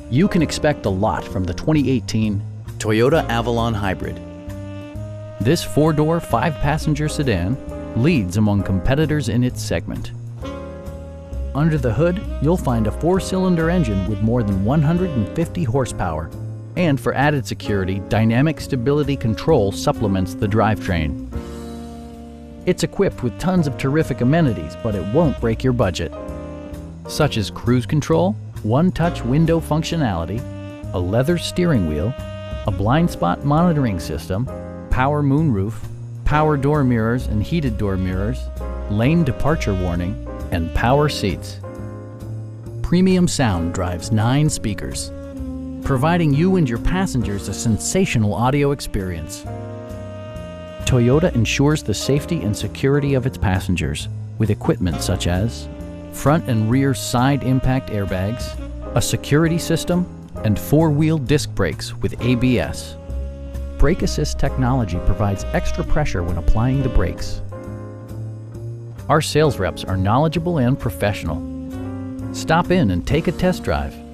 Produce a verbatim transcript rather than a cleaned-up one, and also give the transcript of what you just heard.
You can expect a lot from the twenty eighteen Toyota Avalon Hybrid. This four-door, five-passenger sedan leads among competitors in its segment. Under the hood, you'll find a four-cylinder engine with more than one hundred fifty horsepower. And for added security, dynamic stability control supplements the drivetrain. It's equipped with tons of terrific amenities, but it won't break your budget, such as cruise control, one-touch window functionality, a leather steering wheel, a blind spot monitoring system, power moonroof, power door mirrors and heated door mirrors, lane departure warning, and power seats. Premium sound drives nine speakers, providing you and your passengers a sensational audio experience. Toyota ensures the safety and security of its passengers with equipment such as front and rear side impact airbags, a security system, and four-wheel disc brakes with A B S. Brake assist technology provides extra pressure when applying the brakes. Our sales reps are knowledgeable and professional. Stop in and take a test drive.